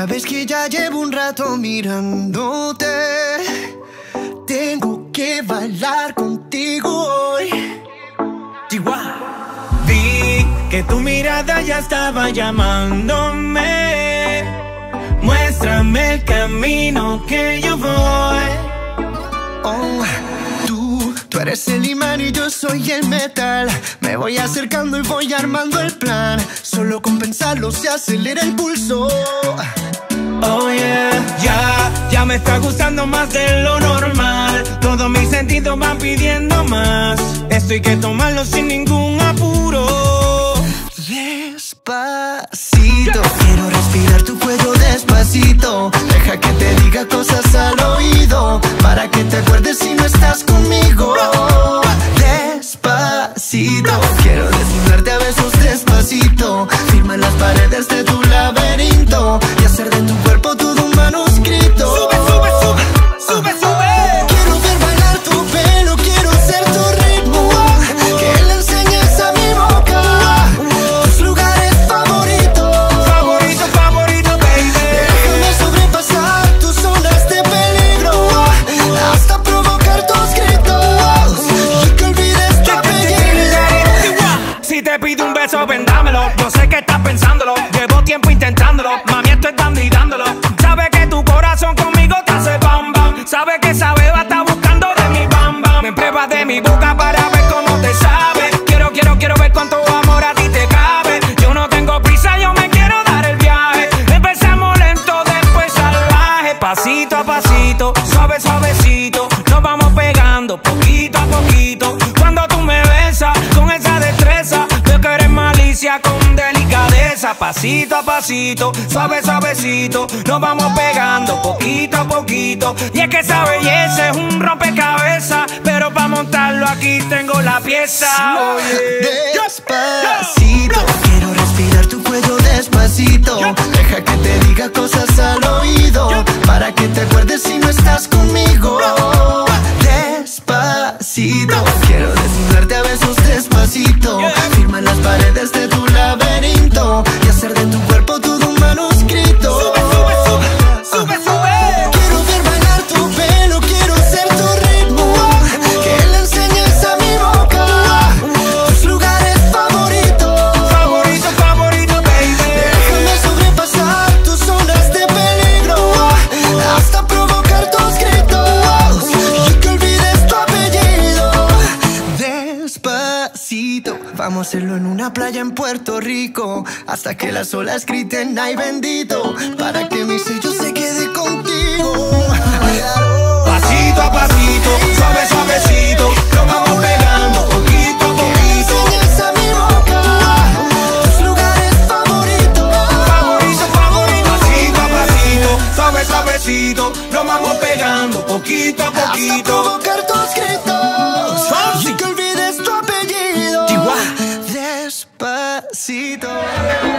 sabes que ya llevo un rato mirándote. Tengo que bailar contigo hoy. Chihuahua. Vi que tu mirada ya estaba llamándome. Muéstrame el camino que yo voy. Oh, tú eres el imán y yo soy el metal. Me voy acercando y voy armando el plan. Solo con pensarlo se acelera el pulso. Oh yeah, ya me está gustando más de lo normal. Todos mis sentidos van pidiendo más. Esto hay que tomarlo sin ningún apuro. Despacito, quiero respirar tu cuello despacito. Deja que te diga cosas al oído, para que te acuerdes si no estás conmigo. Despacito, quiero desnudarte a besos despacito. Firma las paredes de tu laberinto y hacer de tu cuerpo todo un manuscrito. Sube, sube, sube, sube, sube. Quiero ver bailar tu pelo, quiero ser tu ritmo. Que le enseñes a mi boca tus lugares favoritos. Favorito, favorito, baby. Déjame sobrepasar tus zonas de peligro, hasta provocar tus gritos y que olvides tu apellido. Si te pido un beso, vendámelo. Yo sé que estás pensándolo. Llevo tiempo intentándolo. Mami, esto es dando y dándolo. Sabe que tu corazón conmigo te hace bam bam. Sabe que esa beba está buscando de mi bam bam. Me pruebas de mi boca para ver cómo te sabe. Quiero ver cuánto amor a ti te cabe. Yo no tengo prisa, yo me quiero dar el viaje. Empezamos lento, después salvaje. Pasito a pasito, suave, suavecito. Nos vamos pegando poquito a poquito. Cuando tú me besas con esa destreza, veo que eres malicia con delicadeza. Pasito a pasito, suave, suavecito. Nos vamos pegando poquito a poquito. Y es que esa belleza es un rompecabezas, pero para montarlo aquí tengo la pieza. Despacito, quiero respirar tu cuello despacito. Deja que te diga cosas al oído, para que te acuerdes si no estás conmigo. Despacito, quiero desnudarte a besos despacito. Firma las paredes de tu laberinto y hacer de tu cuerpo todo un manuscrito. Sube, sube, sube, sube, sube. Quiero ver bailar tu pelo, quiero ser tu ritmo. Que le enseñes a mi boca tus lugares favoritos. Favorito, favorito, baby. Déjame sobrepasar tus zonas de peligro, hasta provocar tus gritos y que olvides tu apellido. Despacito, vamos a hacerlo en una playa en Puerto Rico, hasta que las olas griten ay bendito, para que mi sello se quede contigo. Pasito a pasito, suave, suavecito. Nos vamos pegando poquito a poquito. Enseñas a mi boca tus lugares favoritos. Favorito, favorito. Pasito a pasito, suave, suavecito. Nos vamos pegando poquito a Hasta poquito. provocar tus gritos y que olvides tu apellido. Chihuahua. Despacito.